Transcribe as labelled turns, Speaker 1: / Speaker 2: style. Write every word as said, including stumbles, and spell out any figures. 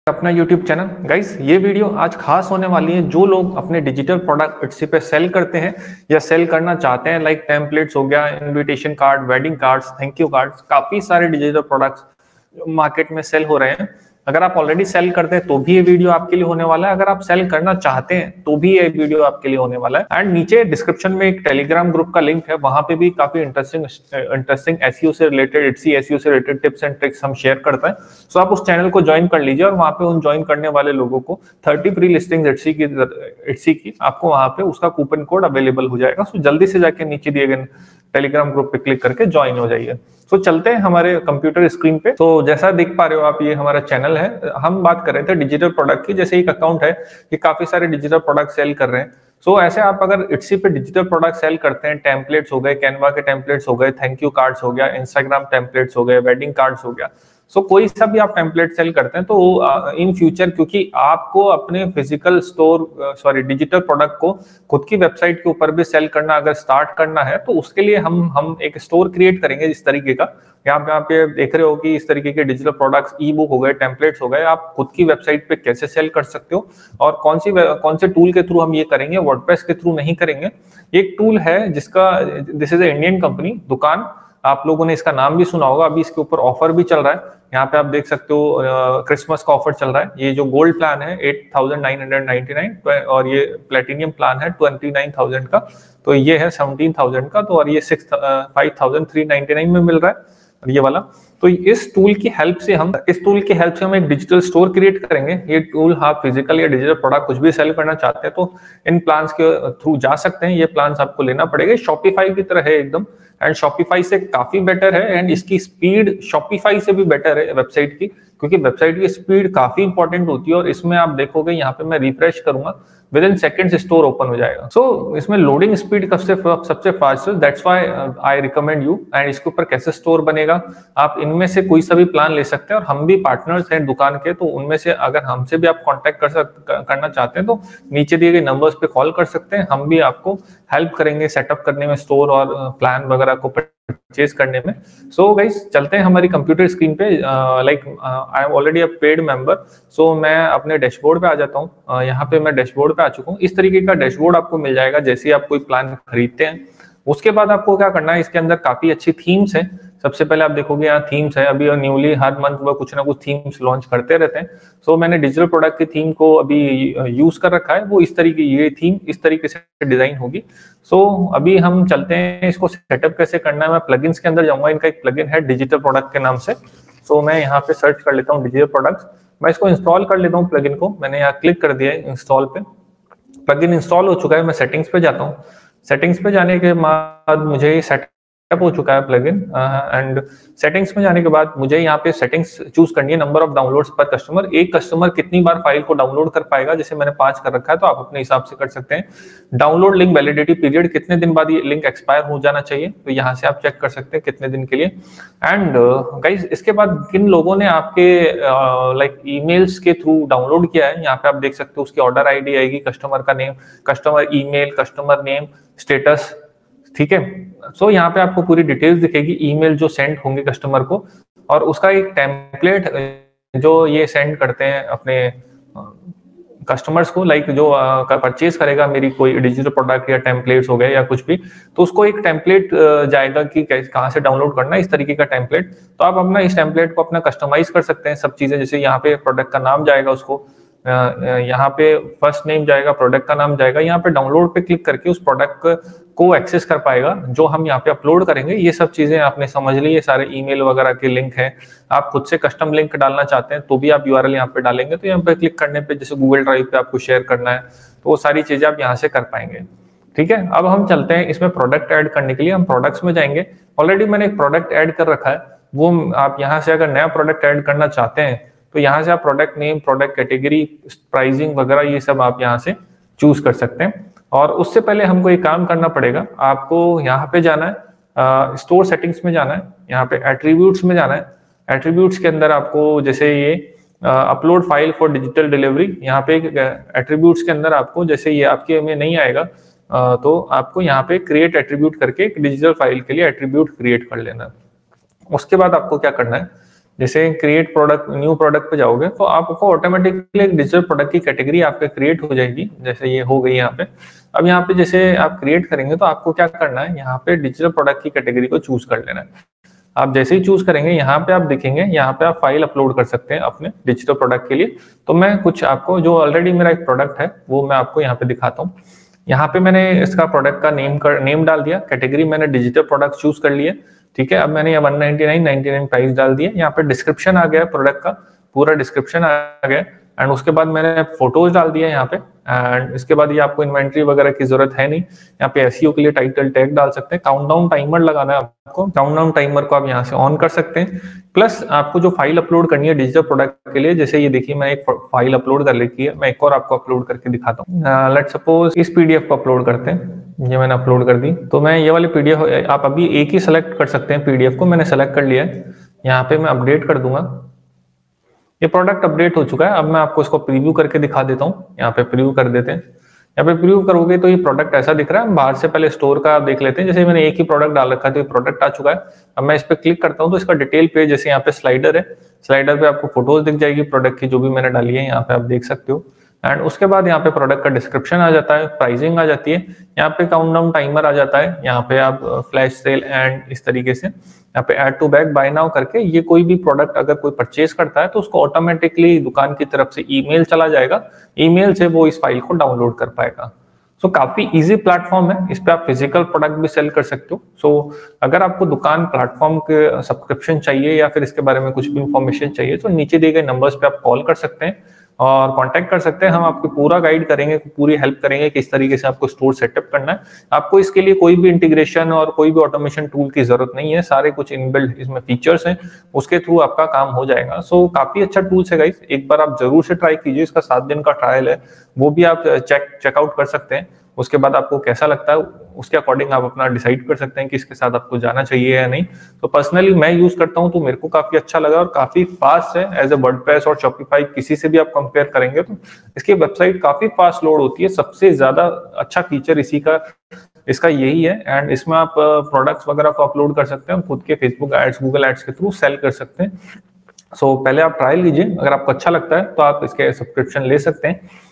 Speaker 1: अपना YouTube channel. Guys ये video आज खास होने वाली है जो लोग अपने डिजिटल प्रोडक्ट इट्सी पे सेल करते हैं या सेल करना चाहते हैं, लाइक टेम्पलेट्स हो गया, invitation card, wedding cards, thank you cards, काफी सारे डिजिटल प्रोडक्ट्स मार्केट में सेल हो रहे हैं। अगर आप ऑलरेडी सेल करते हैं तो भी ये वीडियो आपके लिए होने वाला है, अगर आप सेल करना चाहते हैं तो भी ये वीडियो आपके लिए होने वाला है। एंड नीचे डिस्क्रिप्शन में एक टेलीग्राम ग्रुप का लिंक है, वहां पे भी काफी इंटरेस्टिंग इंटरेस्टिंग एसईओ से रिलेटेड, इट्सी एसईओ से रिलेटेड टिप्स एंड ट्रिक्स हम शेयर करते हैं। सो आप उस चैनल को ज्वाइन कर लीजिए और वहां पे उन ज्वाइन करने वाले लोगों को थर्टी फ्री लिस्टिंग्स इट्सी की इट्सी की आपको वहां पे उसका कूपन कोड अवेलेबल हो जाएगा। सो जल्दी से जाके नीचे दिए गए टेलीग्राम ग्रुप पे क्लिक करके ज्वाइन हो जाइए। तो चलते हैं हमारे कंप्यूटर स्क्रीन पे। तो जैसा देख पा रहे हो आप, ये हमारा चैनल है। हम बात कर रहे थे डिजिटल प्रोडक्ट की। जैसे एक अकाउंट है कि काफी सारे डिजिटल प्रोडक्ट सेल कर रहे हैं। सो so, ऐसे आप अगर इट्सी पे डिजिटल प्रोडक्ट सेल करते हैं, टेम्पलेट्स हो गए, कैनवा के टेम्पलेट्स हो गए, थैंक यू कार्ड्स हो गया, इंस्टाग्राम टेम्पलेट्स हो गए, वेडिंग कार्ड्स हो गया, सो so, कोई सा भी आप टेम्पलेट सेल करते हैं तो इन फ्यूचर, क्योंकि आपको अपने physical store sorry digital product को खुद की वेबसाइट के ऊपर भी सेल करना अगर स्टार्ट करना है तो उसके लिए हम हम एक स्टोर क्रिएट करेंगे इस तरीके का। यहाँ पे यहाँ पे देख रहे हो कि इस तरीके के डिजिटल प्रोडक्ट्स, ई बुक हो गए, टेम्पलेट्स हो गए, आप खुद की वेबसाइट पे कैसे सेल कर सकते हो और कौन सी कौन से टूल के थ्रू हम ये करेंगे। वर्डप्रेस के थ्रू नहीं करेंगे। एक टूल है जिसका, this is a Indian company, Dukaan, आप लोगों ने इसका नाम भी सुना होगा। अभी इसके ऊपर ऑफर भी चल रहा है। यहाँ पे आप देख सकते हो क्रिसमस का ऑफर चल रहा है। ये जो गोल्ड प्लान है eight thousand nine hundred ninety nine और ये प्लेटिनियम प्लान है ट्वेंटी नाइन थाउजेंड का, तो ये है सेवनटीन थाउजेंड का, तो और ये six five thousand three ninety nine में मिल रहा है ये वाला। तो इस टूल की हेल्प से हम इस टूल की हेल्प से हम एक डिजिटल स्टोर क्रिएट करेंगे। ये टूल आप फिजिकल या डिजिटल प्रोडक्ट कुछ भी सेल करना चाहते हैं तो इन प्लान्स के थ्रू जा सकते हैं। ये प्लान्स आपको लेना पड़ेगा। शॉपिफाई की तरह है एकदम, एंड शॉपिफाई से काफी बेटर है, एंड इसकी स्पीड शॉपिफाई से भी बेटर है वेबसाइट की, क्योंकि वेबसाइट की स्पीड काफी इंपॉर्टेंट होती है। और इसमें आप देखोगे, यहाँ पे मैं रिफ्रेश करूंगा, within seconds store open हो जाएगा। सो so, इसमें लोडिंग स्पीड सबसे सबसे फास्ट है, that's why I recommend you. And इसके ऊपर कैसे स्टोर बनेगा, आप इनमें से कोई सा भी प्लान ले सकते हैं। और हम भी पार्टनर्स हैं दुकान के, तो उनमें से अगर हमसे भी आप कांटेक्ट कर सकते करना चाहते हैं तो नीचे दिए गए नंबर्स पे कॉल कर सकते हैं। हम भी आपको हेल्प करेंगे सेटअप करने में, स्टोर और प्लान वगैरह को परचेज करने में। सो गाइस चलते हैं हमारी कंप्यूटर स्क्रीन पे। Like I am already a paid member, so मैं अपने डैशबोर्ड पे आ जाता हूँ। uh, यहाँ पे मैं डैशबोर्ड पे आ चुका हूँ। इस तरीके का डैशबोर्ड आपको मिल जाएगा जैसे ही आप कोई प्लान खरीदते हैं। उसके बाद आपको क्या करना है, इसके अंदर काफी अच्छी थीम्स है। सबसे पहले आप देखोगे यहाँ थीम्स है। अभी न्यूली हर मंथ वो कुछ ना कुछ थीम्स लॉन्च करते रहते हैं। सो so, मैंने डिजिटल प्रोडक्ट की थीम को अभी यूज कर रखा है। वो इस तरीके, ये थीम इस तरीके से डिजाइन होगी। सो so, अभी हम चलते हैं इसको सेटअप कैसे करना है। मैं प्लगइन्स के अंदर जाऊंगा। इनका एक प्लगइन है डिजिटल प्रोडक्ट के नाम से। सो so, मैं यहाँ पे सर्च कर लेता हूँ डिजिटल प्रोडक्ट्स। मैं इसको इंस्टॉल कर लेता हूँ प्लगइन को। मैंने यहाँ क्लिक कर दिया है इंस्टॉल पे। प्लगइन इंस्टॉल हो चुका है। मैं सेटिंग्स पे जाता हूँ। सेटिंग्स पे जाने के बाद मुझे सेट हो चुका है प्लगइन, एंड सेटिंग्स में जाने के बाद मुझे यहाँ पे सेटिंग्स चूज करनी है। Number of downloads per customer, एक कस्टमर कितनी बार फाइल को डाउनलोड कर पाएगा, जैसे मैंने पांच कर रखा है तो आप अपने हिसाब से कर सकते हैं। डाउनलोड लिंक वैलिडिटी पीरियड, कितने दिन बाद ये लिंक एक्सपायर हो जाना चाहिए, तो यहाँ से आप चेक कर सकते हैं कितने दिन के लिए। एंड गाइस इसके बाद किन लोगों ने आपके लाइक uh, ईमेल्स के थ्रू डाउनलोड किया है, यहाँ पे आप देख सकते हो। उसकी ऑर्डर आई डी आएगी, कस्टमर का name, customer email, customer name, status, ठीक है। सो so, यहाँ पे आपको पूरी डिटेल्स दिखेगी, ईमेल जो सेंड होंगे कस्टमर को, और उसका एक टेम्पलेट जो ये सेंड करते हैं अपने कस्टमर्स को, लाइक जो परचेज करेगा मेरी कोई डिजिटल प्रोडक्ट या टेम्पलेट्स हो गए या कुछ भी, तो उसको एक टेम्पलेट जाएगा कि कहाँ से डाउनलोड करना है, इस तरीके का टेम्पलेट। तो आप अपना इस टेम्पलेट को अपना कस्टमाइज कर सकते हैं सब चीजें। जैसे यहाँ पे प्रोडक्ट का नाम जाएगा, उसको यहाँ पे फर्स्ट नेम जाएगा, प्रोडक्ट का नाम जाएगा। यहाँ पे डाउनलोड पे क्लिक करके उस प्रोडक्ट को एक्सेस कर पाएगा जो हम यहाँ पे अपलोड करेंगे। ये सब चीजें आपने समझ ली। ये सारे ईमेल वगैरह के लिंक हैं। आप खुद से कस्टम लिंक डालना चाहते हैं तो भी आप यूआरएल यहाँ पे डालेंगे, तो यहाँ पे क्लिक करने पे जैसे गूगल ड्राइव पे आपको शेयर करना है तो वो सारी चीजें आप यहाँ से कर पाएंगे, ठीक है। अब हम चलते हैं इसमें प्रोडक्ट ऐड करने के लिए। हम प्रोडक्ट्स में जाएंगे। ऑलरेडी मैंने एक प्रोडक्ट ऐड कर रखा है, वो आप यहाँ से अगर नया प्रोडक्ट ऐड करना चाहते हैं तो यहाँ से आप product name, product category, pricing वगैरह ये सब आप यहाँ से चूज कर सकते हैं। और उससे पहले हमको एक काम करना पड़ेगा। आपको यहाँ पे जाना है, स्टोर सेटिंग्स में जाना है, यहाँ पे एट्रीब्यूट्स में जाना है। एट्रीब्यूट्स के अंदर आपको जैसे ये upload file for digital delivery, यहाँ पे एट्रीब्यूट्स के अंदर आपको, जैसे ये आपके में नहीं आएगा आ, तो आपको यहाँ पे क्रिएट एट्रीब्यूट करके एक डिजिटल फाइल के लिए एट्रीब्यूट क्रिएट कर लेना है। उसके बाद आपको क्या करना है, जैसे क्रिएट प्रोडक्ट, न्यू प्रोडक्ट पे जाओगे तो आपको ऑटोमेटिकली एक डिजिटल प्रोडक्ट की कैटेगरी आपके क्रिएट हो जाएगी, जैसे ये हो गई यहाँ पे। अब यहाँ पे जैसे आप क्रिएट करेंगे तो आपको क्या करना है, यहाँ पे डिजिटल प्रोडक्ट की कैटेगरी को चूज कर लेना है। आप जैसे ही चूज करेंगे यहाँ पे आप देखेंगे, यहाँ पे आप फाइल अपलोड कर सकते हैं अपने डिजिटल प्रोडक्ट के लिए। तो मैं कुछ आपको, जो ऑलरेडी मेरा एक प्रोडक्ट है वो मैं आपको यहाँ पे दिखाता हूँ। यहाँ पे मैंने इसका प्रोडक्ट का नेम कर नेम डाल दिया, कैटेगरी मैंने डिजिटल प्रोडक्ट चूज कर लिया, ठीक है। अब मैंने यहाँ one ninety nine ninety nine price डाल दिया, यहाँ पे डिस्क्रिप्शन आ गया प्रोडक्ट का, पूरा डिस्क्रिप्शन आ गया। एंड उसके बाद मैंने फोटोज डाल दिया यहाँ पे। एंड इसके बाद ये आपको इन्वेंट्री वगैरह की जरूरत है नहीं। यहाँ पे एसईओ के लिए टाइटल टैग डाल सकते हैं। काउंटडाउन टाइमर लगाना है आपको, काउंटडाउन टाइमर को आप यहाँ से ऑन कर सकते हैं। प्लस आपको जो फाइल अपलोड करनी है डिजिटल प्रोडक्ट के लिए, जैसे ये देखिए मैं एक फाइल अपलोड कर रखी है, मैं एक और आपको अपलोड करके दिखाता हूँ। लेट्स सपोज इस पीडीएफ को अपलोड करते हैं, ये मैंने अपलोड कर दी। तो मैं ये वाली पीडीएफ, आप अभी एक ही सिलेक्ट कर सकते हैं पीडीएफ को, मैंने सेलेक्ट कर लिया है। यहाँ पे मैं अपडेट कर दूंगा, ये प्रोडक्ट अपडेट हो चुका है। अब मैं आपको इसको प्रीव्यू करके दिखा देता हूँ। यहाँ पे प्रीव्यू कर देते हैं, यहाँ पे प्रीव्यू करोगे तो ये प्रोडक्ट ऐसा दिख रहा है। बाहर से पहले स्टोर का आप देख लेते हैं, जैसे मैंने एक ही प्रोडक्ट डाल रखा है तो ये प्रोडक्ट आ चुका है। अब मैं इस पे क्लिक करता हूँ तो इसका डिटेल पेज, जैसे यहाँ पे स्लाइडर है, स्लाइडर पे आपको फोटोज दिख जाएगी प्रोडक्ट की, जो भी मैंने डाली है यहाँ पे आप देख सकते हो। एंड उसके बाद यहाँ पे प्रोडक्ट का डिस्क्रिप्शन आ जाता है, प्राइसिंग आ जाती है, यहाँ पे काउंटडाउन टाइमर आ जाता है, यहाँ पे आप फ्लैश सेल एंड इस तरीके से यहाँ पे add to bag buy now करके, ये कोई भी प्रोडक्ट अगर कोई परचेज करता है तो उसको ऑटोमेटिकली दुकान की तरफ से ईमेल चला जाएगा, ईमेल से वो इस फाइल को डाउनलोड कर पाएगा। सो so, काफी इजी प्लेटफॉर्म है, इस पे आप फिजिकल प्रोडक्ट भी सेल कर सकते हो। सो so, अगर आपको दुकान प्लेटफॉर्म के सब्सक्रिप्शन चाहिए या फिर इसके बारे में कुछ भी इंफॉर्मेशन चाहिए तो नीचे दिए गए नंबर्स पे आप कॉल कर सकते हैं और कांटेक्ट कर सकते हैं। हम आपको पूरा गाइड करेंगे, पूरी हेल्प करेंगे कि किस तरीके से आपको स्टोर सेटअप करना है। आपको इसके लिए कोई भी इंटीग्रेशन और कोई भी ऑटोमेशन टूल की जरूरत नहीं है, सारे कुछ इनबिल्ट इसमें फीचर्स हैं, उसके थ्रू आपका काम हो जाएगा। सो so, काफी अच्छा टूल्स है गाइस, एक बार आप जरूर से ट्राई कीजिए। इसका सात दिन का ट्रायल है, वो भी आप चेक चेकआउट कर सकते हैं। उसके बाद आपको कैसा लगता है उसके अकॉर्डिंग आप अपना डिसाइड कर सकते हैं कि इसके साथ आपको जाना चाहिए या नहीं। तो पर्सनली मैं यूज करता हूं तो मेरे को काफी अच्छा लगा और काफी फास्ट है। एज ए वर्डप्रेस और शॉपिफाई किसी से भी आप कंपेयर करेंगे तो इसकी वेबसाइट काफी फास्ट लोड होती है। सबसे ज्यादा अच्छा फीचर इसी का इसका यही है। एंड इसमें आप प्रोडक्ट्स वगैरह को अपलोड कर सकते हैं, खुद के फेसबुक एड्स, गूगल एड्स के थ्रू सेल कर सकते हैं। सो so, पहले आप ट्रायल लीजिए, अगर आपको अच्छा लगता है तो आप इसके सब्सक्रिप्शन ले सकते हैं।